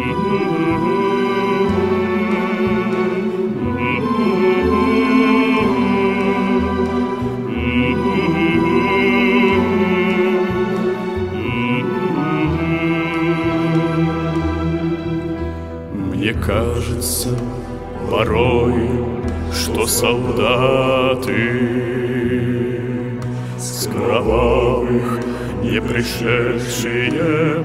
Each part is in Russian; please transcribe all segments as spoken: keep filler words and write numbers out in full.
Мне кажется порой, что солдаты с кровавых не пришедшие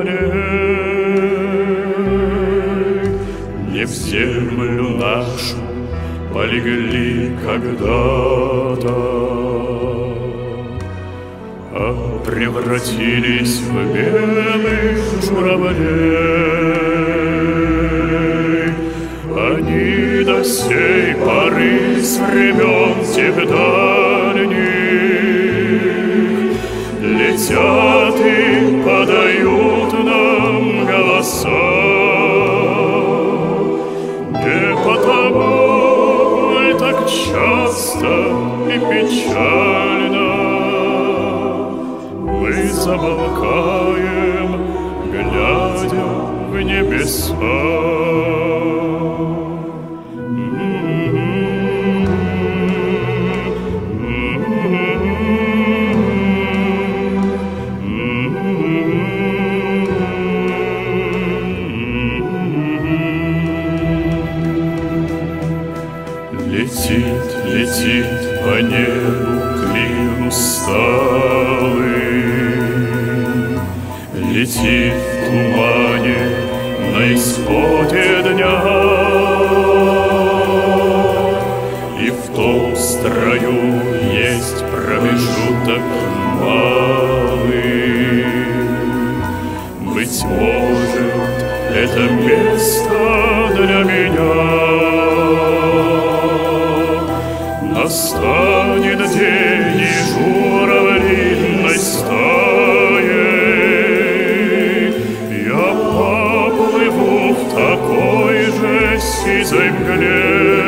полей не в землю нашу полегли когда-то, а превратились в белых журавлей. Они до сей поры с времен тех дальних летят и подают нам голоса. Не потому ли так часто и печально мы замолкаем, глядя в небеса? Летит, летит по небу клин усталый, летит в тумане на исходе дня, и в том строю есть промежуток малый. Быть может, это место для меня. Настанет день, и журавлиной стаей я поплыву в такой же сизой мгле,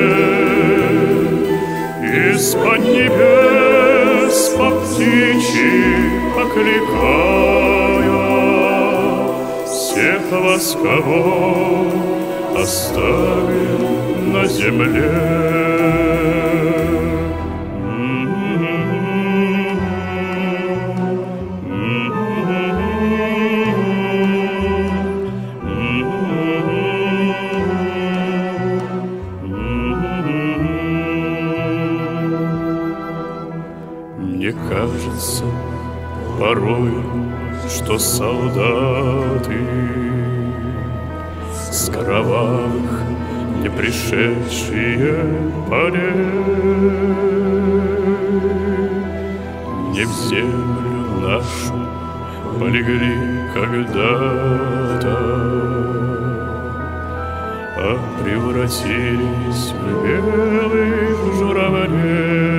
из-под небес по птичьи окликая всех вас, кого оставил на земле. Мне кажется порой, что солдаты с кровавых не пришедшие полей не в землю нашу полегли когда-то, а превратились в белых журавлей.